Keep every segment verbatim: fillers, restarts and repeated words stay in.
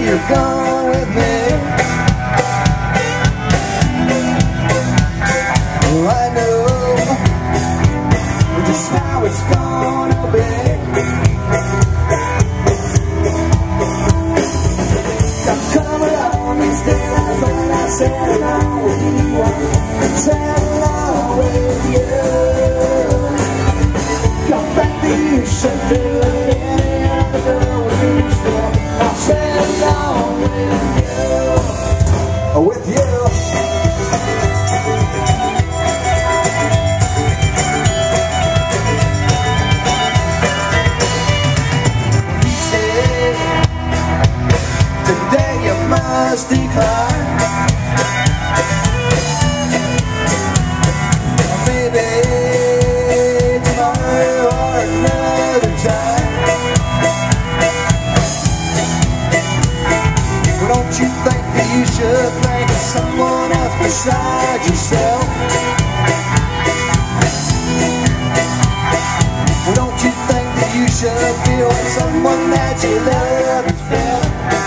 you're gone with me. I know just how it's gonna be. Now come along and stay right when I said along with you. Said along with you. Come back to you, should do it any other girl with you still. I said along with you. With you. Must decline. Maybe tomorrow or another time. Well, don't you think that you should think of someone else besides yourself? Well, don't you think that you should feel like someone that you love has felt?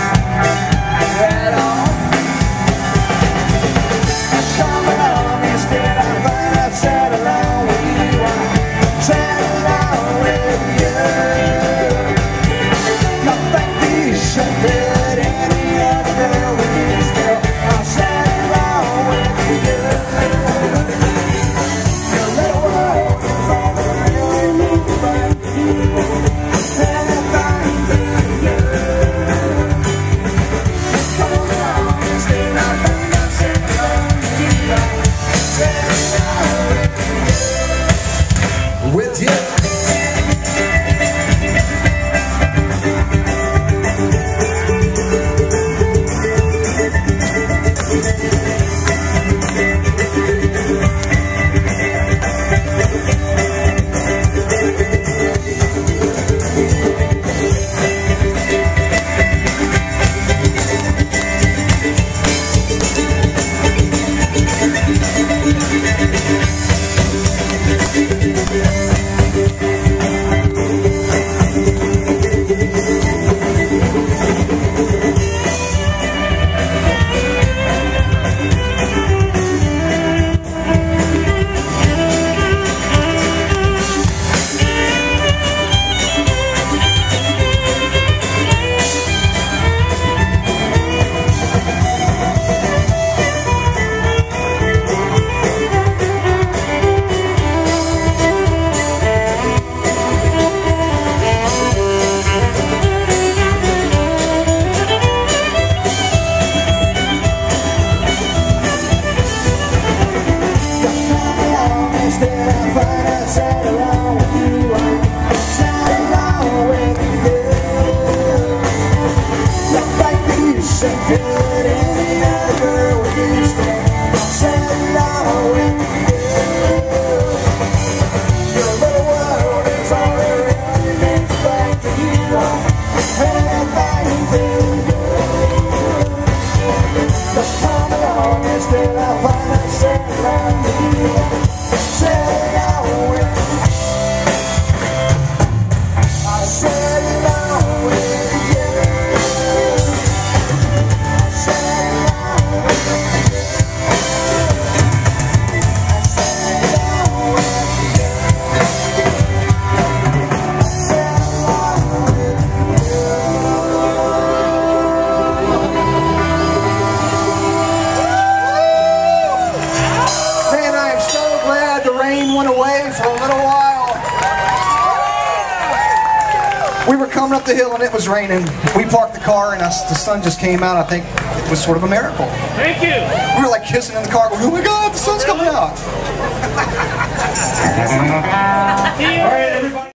We were coming up the hill and it was raining. We parked the car and us, the sun just came out. I think it was sort of a miracle. Thank you. We were like kissing in the car going, oh my God, the sun's coming out. All right, everybody.